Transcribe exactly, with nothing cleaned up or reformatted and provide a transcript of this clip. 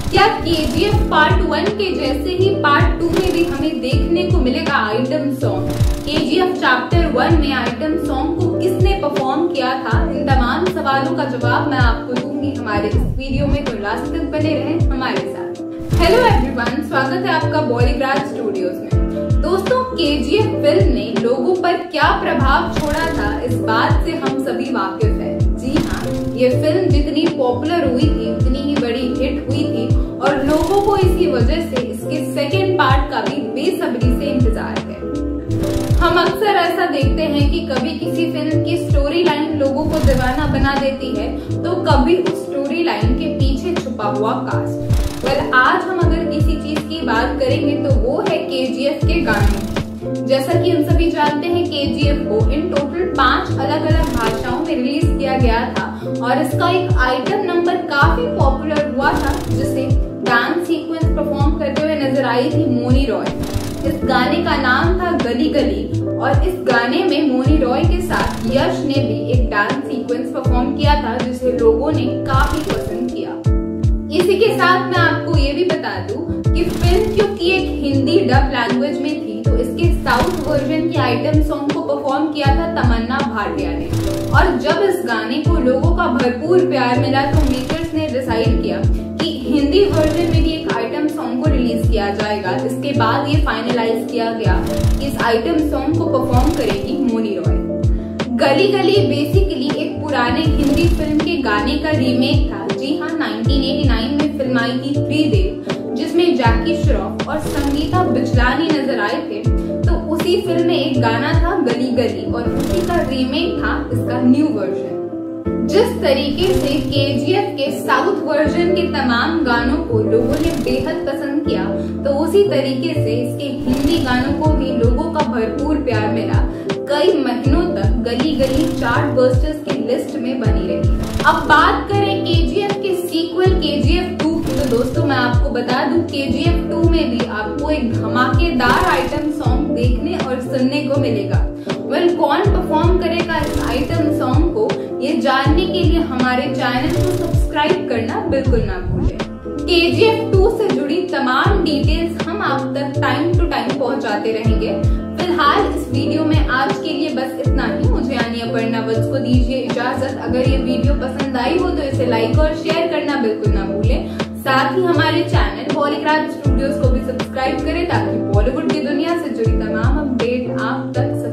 क्या KGF part one के जैसे ही पार्ट टू में भी हमें देखने को मिलेगा item song? KGF chapter one में आइटम सॉन्ग को किसने परफॉर्म किया था? इन तमाम सवालों का जवाब मैं आपको दूंगी हमारे इस वीडियो में, तो लास्ट तक बने रहें हमारे साथ। हेलो एवरीवन, स्वागत है आपका बॉलीग्राज स्टूडियोज में। दोस्तों, केजीएफ फिल्म ने लोगों पर क्या प्रभाव छोड़ा था, इस बात से हम सभी वाकिफ हैं। जी हाँ, ये फिल्म जितनी पॉपुलर हुई थी उतनी ही बड़ी हिट हुई थी और लोगों को इसी वजह से इसके सेकेंड पार्ट का भी बेसब्री से इंतजार है। हम अक्सर ऐसा देखते हैं कि कभी किसी फिल्म की स्टोरी लाइन लोगों को दीवाना बना देती है, तो कभी उस स्टोरी लाइन के पीछे छुपा हुआ कास्ट। वेल, आज हम अगर किसी चीज की बात करेंगे तो वो है केजीएफ के गाने। जैसा कि हम सभी जानते हैं, केजीएफ को इन टोटल पांच अलग अलग भाषाओं में रिलीज किया गया था और इसका एक आइटम नंबर काफी पॉपुलर हुआ था, जिसे डांस सीक्वेंस परफॉर्म करते हुए नजर आई थी मोनी रॉय। इस गाने का नाम था गली गली और इस गाने में मोनी रॉय के साथ यश ने भी एक डांस सीक्वेंस परफॉर्म किया था, जिसे लोगों ने काफी पसंद किया। इसी के साथ मैं आपको ये भी बता दूं कि फिल्म क्योंकि एक हिंदी डब लैंग्वेज में थी, तो इसके साउथ वर्जन के आइटम सॉन्ग को परफॉर्म किया था तमन्ना भाटिया ने। और जब इस गाने को लोगों का भरपूर प्यार मिला तो मेकर्स ने डिसाइड किया कि हिंदी वर्जन में भी एक आइटम सॉन्ग को रिलीज किया जाएगा। इसके बाद ये फाइनलाइज किया गया कि इस आइटम सॉन्ग को परफॉर्म करेगी मोनी रॉय। गली गली बेसिकली एक पुराने हिंदी फिल्म के गाने का रीमेक था। जी हाँ, नाइनटीन एटी नाइन में फिल्म आई थी त्रिदेव, जिसमें जैकी श्रॉफ और संगीता बिजलानी नजर आए थे। तो उसी फिल्म में एक गाना था गली गली और उसी का रीमेक था इसका न्यू वर्जन। जिस तरीके से केजीएफ के साउथ वर्जन के तमाम गानों को लोगों ने बेहद पसंद किया, तो उसी तरीके से इसके हिंदी गानों को भी लोगों का भरपूर प्यार मिला। कई महीनों तक गली गली चार्ट बस्टर्स की लिस्ट में बनी रही। अब बात करें केजीएफ के सीक्वल केजीएफ टू की, तो दोस्तों मैं आपको बता दूं केजीएफ टू में भी आपको एक धमाकेदार आइटम सॉन्ग देखने और सुनने को मिलेगा। वेल, कौन परफॉर्म करेगा इस आइटम सॉन्ग को, ये जानने के लिए हमारे चैनल को सब्सक्राइब करना बिल्कुल ना भूलें। केजीएफ टू से जुड़ी तमाम डिटेल्स हम आप तक टाइम टू टाइम पहुंचाते रहेंगे। फिलहाल इस वीडियो में आज के लिए बस इतना ही। मुझे यानी अपर्णा वत्स को दीजिए इजाजत। अगर ये वीडियो पसंद आई हो तो इसे लाइक और शेयर करना बिल्कुल ना भूलें। साथ ही हमारे चैनल बॉलीग्राज स्टूडियोज को भी सब्सक्राइब करें ताकि बॉलीवुड की दुनिया से जुड़ी तमाम अपडेट आप तक